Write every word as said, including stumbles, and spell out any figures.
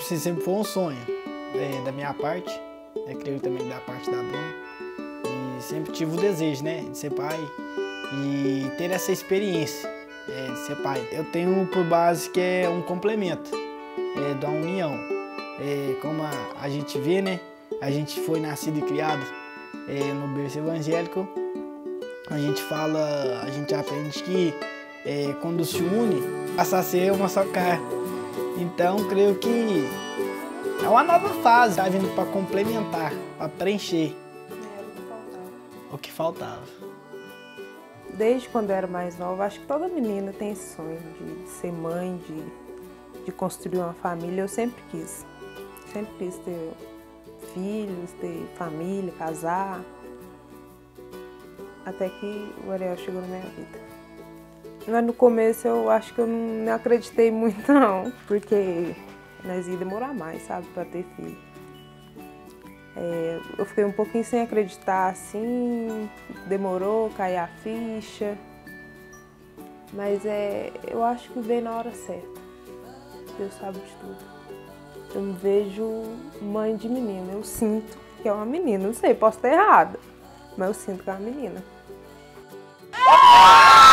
assim, sempre foi um sonho é, da minha parte, né? Creio também da parte da Bruna. E sempre tive o desejo, né, de ser pai e ter essa experiência é, de ser pai. Eu tenho por base que é um complemento é, da união. É, como a, a gente vê, né, a gente foi nascido e criado é, no berço evangélico. A gente fala, a gente aprende que é, quando se une, passa a ser uma só carne. Então, creio que é uma nova fase, tá vindo para complementar, para preencher o que faltava. Desde quando eu era mais nova, acho que toda menina tem esse sonho de ser mãe, de, de construir uma família. Eu sempre quis. Sempre quis ter filhos, ter família, casar. Até que o Ariel chegou na minha vida. Mas no começo eu acho que eu não acreditei muito não, porque nós ia demorar mais, sabe, para ter filho. É, eu fiquei um pouquinho sem acreditar assim, demorou, caiu a ficha. Mas é, eu acho que veio na hora certa. Deus sabe de tudo. Eu me vejo mãe de menina, eu sinto que é uma menina, não sei, posso estar errada, mas eu sinto que é uma menina.